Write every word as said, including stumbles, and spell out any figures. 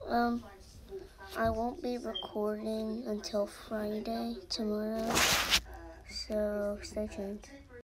Um, I won't be recording until Friday, tomorrow, so stay tuned.